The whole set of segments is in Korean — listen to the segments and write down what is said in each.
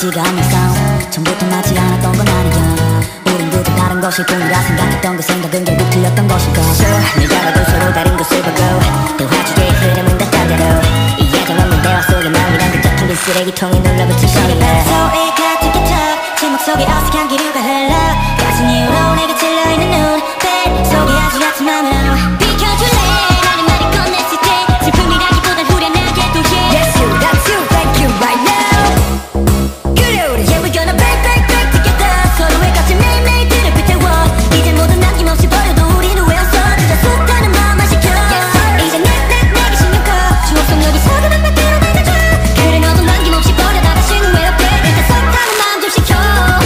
아무렇지가 않는 싸움 처음부터 맞지 않았던 건 아니야. 우린 그저 다른 것일 뿐이라 생각했던 그 생각은 결국 틀렸던 것일까. 네가 봐도 서로 다른 것을 보고 대화 주제의 흐름은 다 다르고 이해정 없는 대화 속에 마음이란 그저 텅빈 쓰레기통에 눌러붙은 소리야. 소리가 틱틱탁 침묵 속에 어색한 기류가 흘러 가진 이유로 내가 찔러있는 눈빛 속에 아주 얕은 마음으로 비켜줄래 라는 말을 꺼냈을 때 슬픔이라기보단 후련하게 또 해. Yes you, that's you, thank you right now. 그래 우리 yeah we're gonna back back back together. 서로의 값을 매일매일 뒤를 비태워 이제 모두 남김없이 버려도 우리는 왜 없어 그저 숱하는 마음만 시켜. 이제 내게 신경 꺼 추억 속 여기 서그만 밖으로 내려줘. 그래 너도 남김없이 버려 다 다시는 외롭게 일단 숱하는 마음 좀 식혀.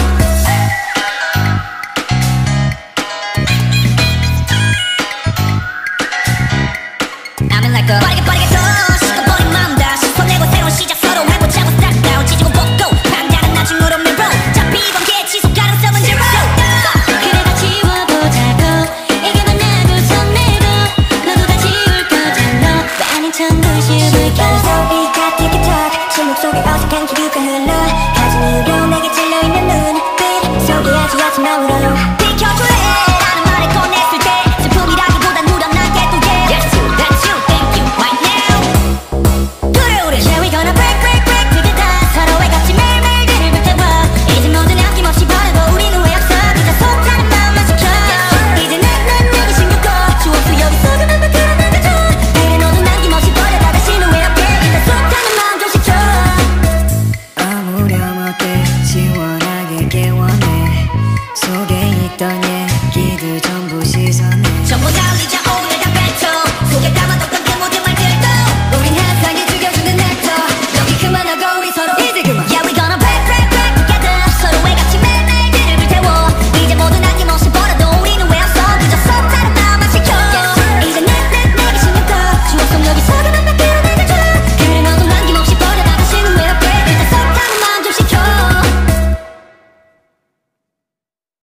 I'm in like a 빠르게 더 식어버린 마음 다시 손내고 새로운 시작 서로 해보자고 start down 지지고 볶고 당장은 나중으로 mirror 잡히 이번 기회 지속 가능성은 zero. 그래 다 지워보자고 이게 만나고 손내도 너도 다 지울 거잖아. 왜 아닌 척 무심을 켜. 소리가 틱틱탁 침묵 속에 어색한 기류가 흘러 가진 이유로 내게 찔려있는 눈빛 속에 아주 얕은 마음으로